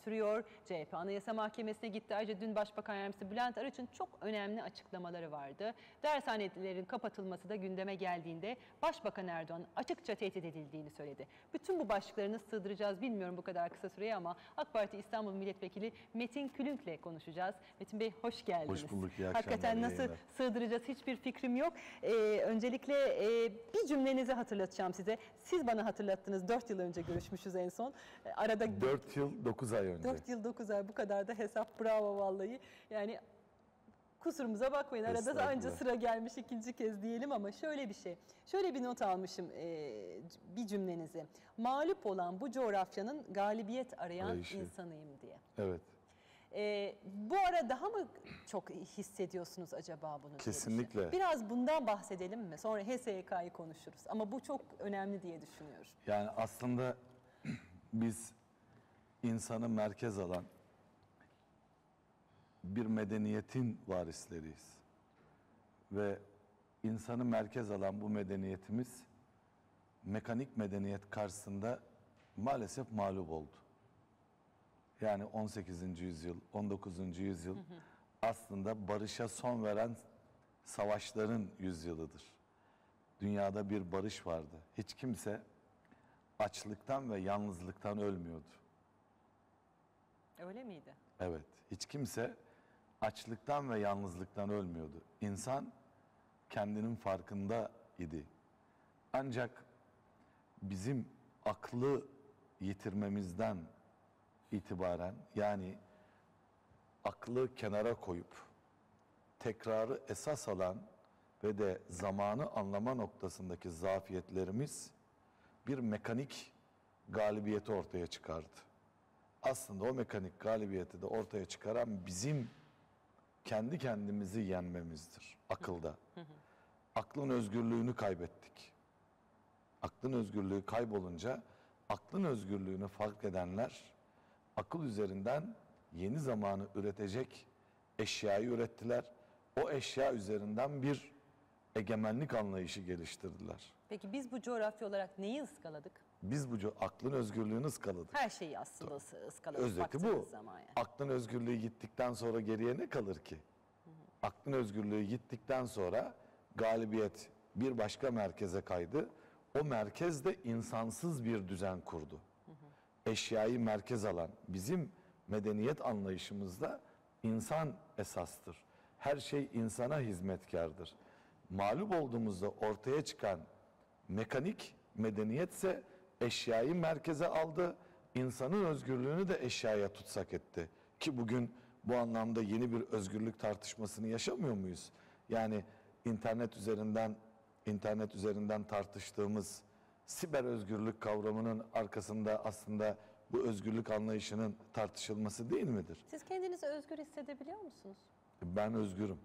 sürüyor. CHP Anayasa Mahkemesi'ne gitti. Ayrıca dün Başbakan Yardımcısı Bülent Arınç'ın çok önemli açıklamaları vardı. Dershanelerin kapatılması da gündeme geldiğinde Başbakan Erdoğan açıkça tehdit edildiğini söyledi. Bütün bu başlıkları nasıl sığdıracağız bilmiyorum bu kadar kısa süreye ama AK Parti İstanbul Milletvekili Metin Külünk'le konuşacağız. Metin Bey hoş geldiniz. Hoş bulduk. İyi Hakikaten nasıl sığdıracağız hiçbir fikrim yok. Öncelikle bir cümlenizi hatırlatacağım size. Siz bana hatırlattınız. 4 yıl önce görüşmüşüz en son. Arada 4 yıl 9 ay önce. 4 yıl 9 ay bu kadar da hesap, bravo vallahi. Yani kusurumuza bakmayın. Arada anca sıra gelmiş ikinci kez diyelim ama şöyle bir şey. Şöyle bir not almışım bir cümlenizi. Mağlup olan bu coğrafyanın galibiyet arayan insanıyım diye. Evet. Bu ara daha mı çok hissediyorsunuz acaba bunu? Kesinlikle. Biraz bundan bahsedelim mi? Sonra HSYK'yı konuşuruz. Ama bu çok önemli diye düşünüyorum. Yani aslında biz insanı merkez alan bir medeniyetin varisleriyiz. Ve insanı merkez alan bu medeniyetimiz mekanik medeniyet karşısında maalesef mağlup oldu. Yani 18. yüzyıl, 19. yüzyıl aslında barışa son veren savaşların yüzyılıdır. Dünyada bir barış vardı. Hiç kimse açlıktan ve yalnızlıktan ölmüyordu. Öyle miydi? Evet. Hiç kimse açlıktan ve yalnızlıktan ölmüyordu. İnsan kendinin farkında idi. Ancak bizim aklı yitirmemizden itibaren, yani aklı kenara koyup tekrarı esas alan ve de zamanı anlama noktasındaki zafiyetlerimiz bir mekanik galibiyeti ortaya çıkardı. Aslında o mekanik galibiyeti de ortaya çıkaran bizim kendi kendimizi yenmemizdir akılda. Aklın özgürlüğünü kaybettik. Aklın özgürlüğü kaybolunca aklın özgürlüğünü fark edenler akıl üzerinden yeni zamanı üretecek eşyayı ürettiler. O eşya üzerinden bir egemenlik anlayışı geliştirdiler. Peki biz bu coğrafya olarak neyi ıskaladık? Biz bu aklın özgürlüğünü ıskaladık. Her şeyi aslında ıskaladık. Özeti bu. Zaman yani. Aklın özgürlüğü gittikten sonra geriye ne kalır ki? Aklın özgürlüğü gittikten sonra galibiyet bir başka merkeze kaydı. O merkez de insansız bir düzen kurdu. Eşyayı merkez alan bizim medeniyet anlayışımızda insan esastır. Her şey insana hizmetkardır. Mağlup olduğumuzda ortaya çıkan mekanik medeniyetse eşyayı merkeze aldı. İnsanın özgürlüğünü de eşyaya tutsak etti. Ki bugün bu anlamda yeni bir özgürlük tartışmasını yaşamıyor muyuz? Yani internet üzerinden tartıştığımız siber özgürlük kavramının arkasında aslında bu özgürlük anlayışının tartışılması değil midir? Siz kendinizi özgür hissedebiliyor musunuz? Ben özgürüm.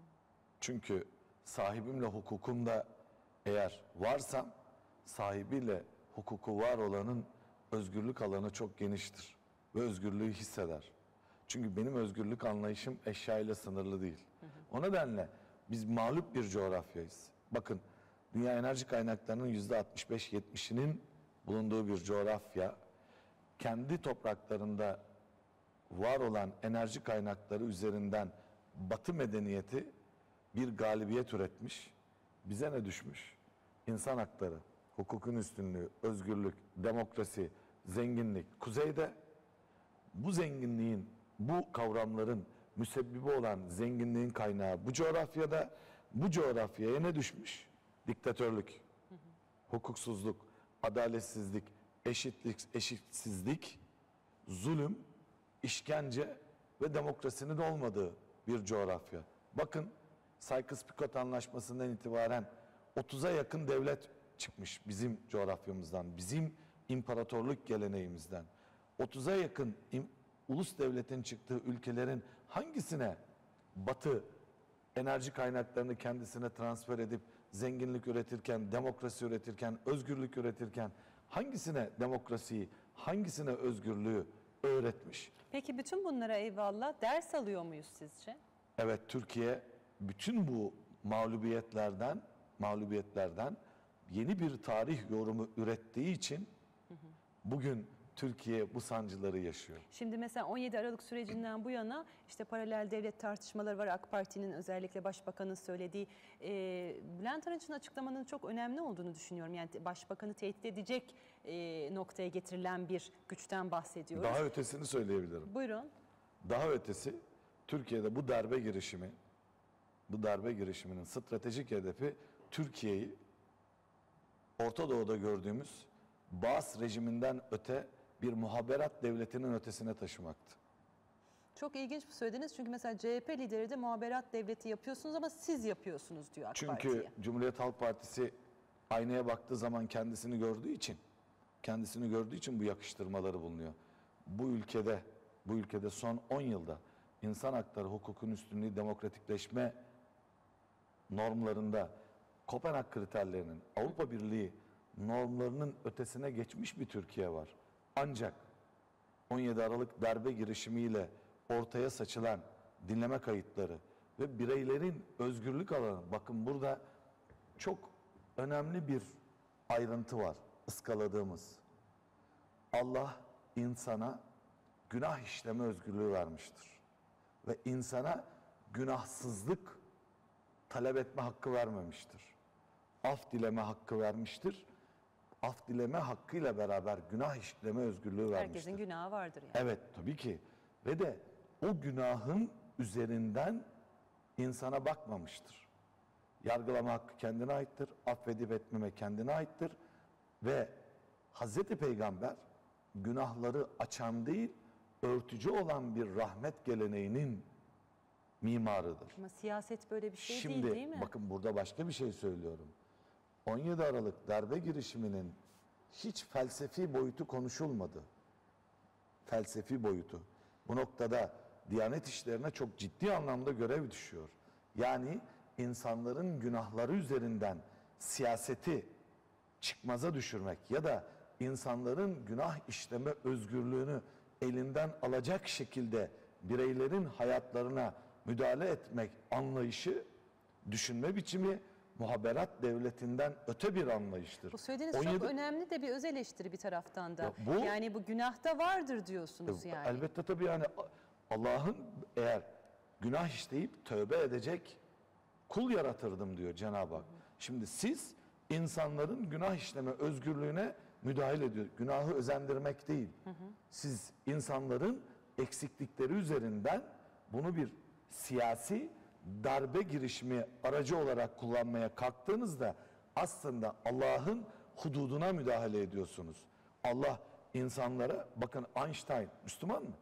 Çünkü sahibimle hukukumda eğer varsam, sahibiyle hukuku var olanın özgürlük alanı çok geniştir ve özgürlüğü hisseder. Çünkü benim özgürlük anlayışım eşyayla sınırlı değil. O nedenle biz mağlup bir coğrafyayız. Bakın, dünya enerji kaynaklarının %65-70'inin bulunduğu bir coğrafya, kendi topraklarında var olan enerji kaynakları üzerinden Batı medeniyeti bir galibiyet üretmiş. Bize ne düşmüş? İnsan hakları, hukukun üstünlüğü, özgürlük, demokrasi, zenginlik. Kuzeyde bu zenginliğin, bu kavramların müsebbibi olan zenginliğin kaynağı bu coğrafyada, bu coğrafyaya ne düşmüş? Diktatörlük, hukuksuzluk, adaletsizlik, eşitsizlik, zulüm, işkence ve demokrasinin olmadığı bir coğrafya. Bakın, Sykes-Picot Anlaşması'ndan itibaren 30'a yakın devlet çıkmış bizim coğrafyamızdan, bizim imparatorluk geleneğimizden. 30'a yakın ulus devletin çıktığı ülkelerin hangisine Batı enerji kaynaklarını kendisine transfer edip zenginlik üretirken, demokrasi üretirken, özgürlük üretirken hangisine demokrasiyi, hangisine özgürlüğü öğretmiş? Peki bütün bunlara eyvallah ders alıyor muyuz sizce? Evet, Türkiye bütün bu mağlubiyetlerden yeni bir tarih yorumu ürettiği için bugün Türkiye bu sancıları yaşıyor. Şimdi mesela 17 Aralık sürecinden bu yana işte paralel devlet tartışmaları var. AK Parti'nin özellikle başbakanın söylediği. Bülent Arınç'ın açıklamanın çok önemli olduğunu düşünüyorum. Yani başbakanı tehdit edecek noktaya getirilen bir güçten bahsediyoruz. Daha ötesini söyleyebilirim. Buyurun. Daha ötesi, Türkiye'de bu darbe girişiminin stratejik hedefi Türkiye'yi Orta Doğu'da gördüğümüz Baas rejiminden öte bir muhaberat devletinin ötesine taşımaktı. Çok ilginç bir söylediniz çünkü mesela CHP lideri de muhaberat devleti yapıyorsunuz ama siz yapıyorsunuz diyor AK Parti'ye. Çünkü Cumhuriyet Halk Partisi aynaya baktığı zaman kendisini gördüğü için bu yakıştırmaları bulunuyor. Bu ülkede son 10 yılda insan hakları, hukukun üstünlüğü, demokratikleşme normlarında Kopenhag kriterlerinin, Avrupa Birliği normlarının ötesine geçmiş bir Türkiye var. Ancak 17 Aralık darbe girişimiyle ortaya saçılan dinleme kayıtları ve bireylerin özgürlük alanı, bakın burada çok önemli bir ayrıntı var ıskaladığımız. Allah insana günah işleme özgürlüğü vermiştir. Ve insana günahsızlık talep etme hakkı vermemiştir. Af dileme hakkı vermiştir. Af dileme hakkıyla beraber günah işleme özgürlüğü vermiştir. Herkesin günahı vardır yani. Evet, tabii ki. Ve de o günahın üzerinden insana bakmamıştır. Yargılama hakkı kendine aittir. Affedip etmeme kendine aittir. Ve Hazreti Peygamber günahları açan değil, örtücü olan bir rahmet geleneğinin mimarıdır. Ama siyaset böyle bir şey Şimdi, değil mi? bakın burada başka bir şey söylüyorum. 17 Aralık darbe girişiminin hiç felsefi boyutu konuşulmadı. Felsefi boyutu. Bu noktada Diyanet işlerine çok ciddi anlamda görev düşüyor. Yani insanların günahları üzerinden siyaseti çıkmaza düşürmek ya da insanların günah işleme özgürlüğünü elinden alacak şekilde bireylerin hayatlarına müdahale etmek anlayışı, düşünme biçimi muhaberat devletinden öte bir anlayıştır. Bu söylediğiniz çok önemli de bir öz eleştiri bir taraftan da. Yani bu günahta vardır diyorsunuz yani. Elbette tabii yani Allah'ın eğer günah işleyip tövbe edecek kul yaratırdım diyor Cenab-ı Hak. Şimdi siz insanların günah işleme özgürlüğüne müdahale ediyor. Günahı özendirmek değil. Siz insanların eksiklikleri üzerinden bunu bir siyasi darbe girişimi aracı olarak kullanmaya kalktığınızda aslında Allah'ın hududuna müdahale ediyorsunuz. Allah insanlara, bakın Einstein Müslüman mı?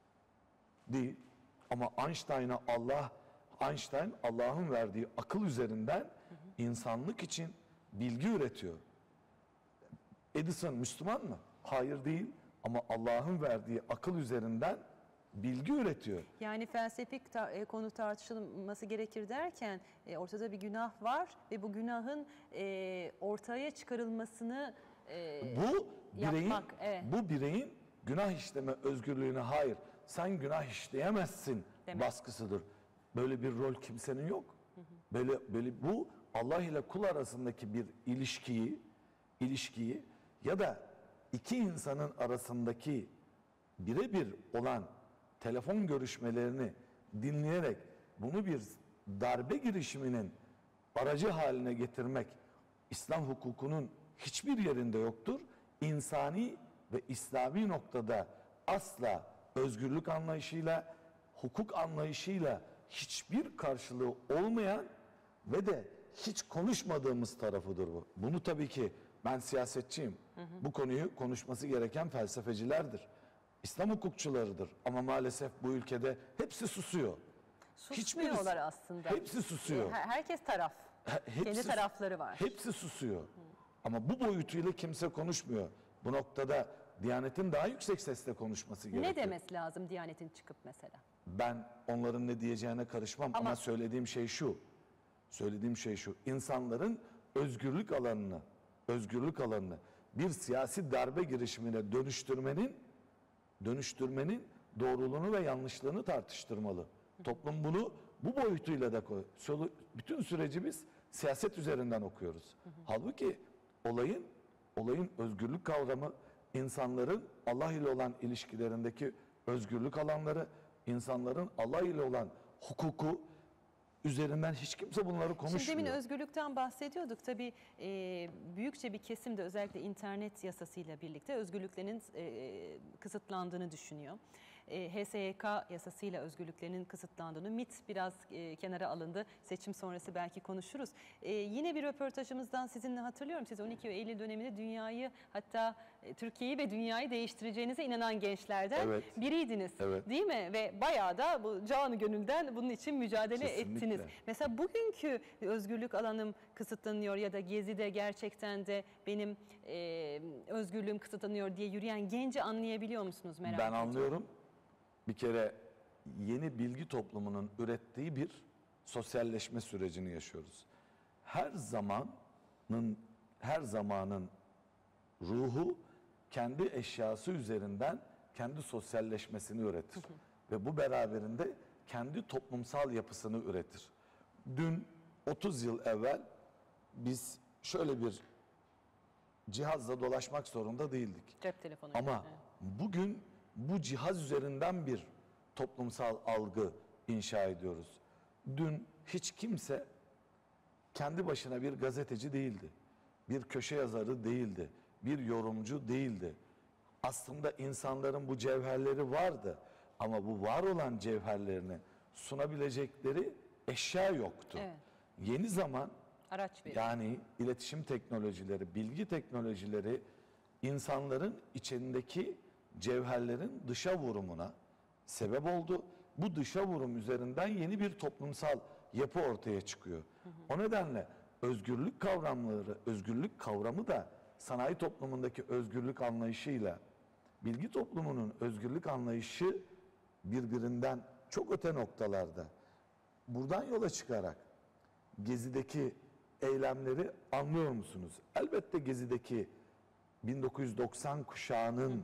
Değil. Ama Einstein Allah'ın verdiği akıl üzerinden insanlık için bilgi üretiyor. Edison Müslüman mı? Hayır değil. Ama Allah'ın verdiği akıl üzerinden bilgi üretiyor. Yani felsefik konu tartışılması gerekir derken ortada bir günah var ve bu günahın ortaya çıkarılmasını bu bireyin günah işleme özgürlüğüne hayır sen günah işleyemezsin demek. Baskısıdır. Böyle bir rol kimsenin yok. Böyle bu Allah ile kul arasındaki bir ilişkiyi ya da iki insanın arasındaki birebir olan telefon görüşmelerini dinleyerek bunu bir darbe girişiminin aracı haline getirmek İslam hukukunun hiçbir yerinde yoktur. İnsani ve İslami noktada asla özgürlük anlayışıyla, hukuk anlayışıyla hiçbir karşılığı olmayan ve de hiç konuşmadığımız tarafıdır bu. Bunu tabii ki ben siyasetçiyim. Bu konuyu konuşması gereken felsefecilerdir. İslam hukukçularıdır ama maalesef bu ülkede hepsi susuyor. Susmuyorlar aslında. Hepsi susuyor. Herkes taraf. Kendi tarafları var. Hepsi susuyor. Ama bu boyutuyla kimse konuşmuyor. Bu noktada Diyanet'in daha yüksek sesle konuşması gerekiyor. Ne demesi lazım Diyanet'in çıkıp mesela? Ben onların ne diyeceğine karışmam ama söylediğim şey şu. İnsanların özgürlük alanını bir siyasi darbe girişimine dönüştürmenin doğruluğunu ve yanlışlığını tartıştırmalı. Toplum bunu bu boyutuyla da bütün süreci biz siyaset üzerinden okuyoruz. Halbuki olayın özgürlük kavramı, insanların Allah ile olan ilişkilerindeki özgürlük alanları, insanların Allah ile olan hukuku üzerinden hiç kimse bunları konuşmuyor. Şimdi demin özgürlükten bahsediyorduk. Tabii büyükçe bir kesim de özellikle internet yasasıyla birlikte özgürlüklerinin kısıtlandığını düşünüyor. HSYK yasasıyla özgürlüklerinin kısıtlandığını, MİT biraz kenara alındı. Seçim sonrası belki konuşuruz. Yine bir röportajımızdan sizinle hatırlıyorum. Siz 12 Eylül döneminde dünyayı, hatta Türkiye'yi ve dünyayı değiştireceğinize inanan gençlerden biriydiniz. Evet. Değil mi? Ve bayağı da bu canı gönülden bunun için mücadele Kesinlikle ettiniz. Mesela bugünkü özgürlük alanım kısıtlanıyor ya da Gezi'de gerçekten de benim özgürlüğüm kısıtlanıyor diye yürüyen genci anlayabiliyor musunuz? Merak Ben ediyorum. anlıyorum. Bir kere yeni bilgi toplumunun ürettiği bir sosyalleşme sürecini yaşıyoruz. Her zamanın ruhu kendi eşyası üzerinden kendi sosyalleşmesini üretir. Ve bu beraberinde kendi toplumsal yapısını üretir. Dün 30 yıl evvel biz şöyle bir cihazla dolaşmak zorunda değildik. Cep telefonu. Ama Evet. bugün bu cihaz üzerinden bir toplumsal algı inşa ediyoruz. Dün hiç kimse kendi başına bir gazeteci değildi. Bir köşe yazarı değildi. Bir yorumcu değildi. Aslında insanların bu cevherleri vardı. Ama bu var olan cevherlerini sunabilecekleri eşya yoktu. Evet. Yeni zaman, Araç veriyor. yani iletişim teknolojileri, bilgi teknolojileri insanların içindeki cevherlerin dışa vurumuna sebep oldu. Bu dışa vurum üzerinden yeni bir toplumsal yapı ortaya çıkıyor. O nedenle özgürlük kavramları, özgürlük kavramı da sanayi toplumundaki özgürlük anlayışıyla bilgi toplumunun özgürlük anlayışı birbirinden çok öte noktalarda. Buradan yola çıkarak Gezi'deki eylemleri anlıyor musunuz? Elbette Gezi'deki 1990 kuşağının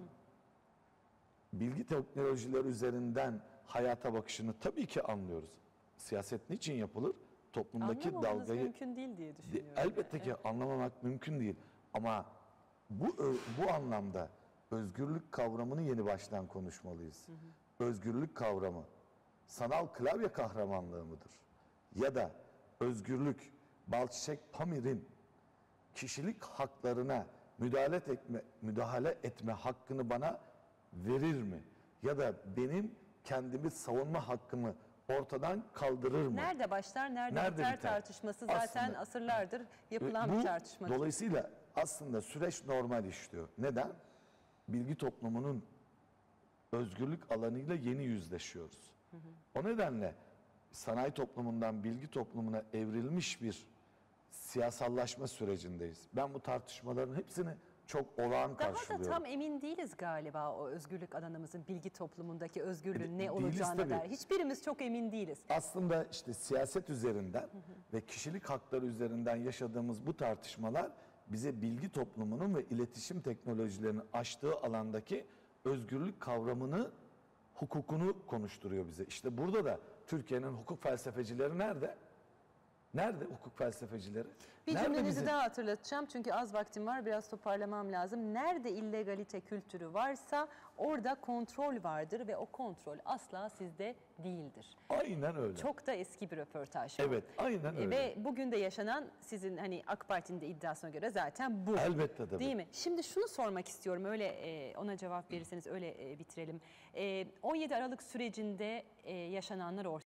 bilgi teknolojileri üzerinden hayata bakışını tabii ki anlıyoruz. Siyaset niçin yapılır? Toplumdaki Anlamamanız dalgayı mümkün değil diye düşünüyorum. elbette ki Evet. anlamamak mümkün değil. Ama bu anlamda özgürlük kavramını yeni baştan konuşmalıyız. Özgürlük kavramı sanal klavye kahramanlığı mıdır? Ya da özgürlük Balçiçek Pamir'in kişilik haklarına müdahale etme hakkını bana verir mi? Ya da benim kendimi savunma hakkımı ortadan kaldırır mı? Nerede başlar, nerede Nerede biter biter? tartışması zaten Aslında asırlardır yapılan bu bir tartışma. dolayısıyla aslında süreç normal işliyor. Neden? Bilgi toplumunun özgürlük alanıyla yeni yüzleşiyoruz. O nedenle sanayi toplumundan bilgi toplumuna evrilmiş bir siyasallaşma sürecindeyiz. Ben bu tartışmaların hepsini çok olağan Daha da karşılıyorum. tam emin değiliz galiba o özgürlük alanımızın bilgi toplumundaki özgürlüğün ne Değiliz olacağına tabii. dair. Hiçbirimiz çok emin değiliz. Aslında işte siyaset üzerinden ve kişilik hakları üzerinden yaşadığımız bu tartışmalar bize bilgi toplumunun ve iletişim teknolojilerinin açtığı alandaki özgürlük kavramını, hukukunu konuşturuyor bize. İşte burada da Türkiye'nin hukuk felsefecileri nerede? Nerede hukuk felsefecileri? Bir Nerede cümlenizi bizim- daha hatırlatacağım çünkü az vaktim var, biraz toparlamam lazım. Nerede illegalite kültürü varsa orada kontrol vardır ve o kontrol asla sizde değildir. Aynen öyle. Çok da eski bir röportaj bu. Evet, aynen öyle. Ve bugün de yaşanan sizin hani AK Parti'nin de iddiasına göre zaten bu. Elbette tabii. Değil mi? Şimdi şunu sormak istiyorum, öyle ona cevap verirseniz öyle bitirelim. 17 Aralık sürecinde yaşananlar ortaya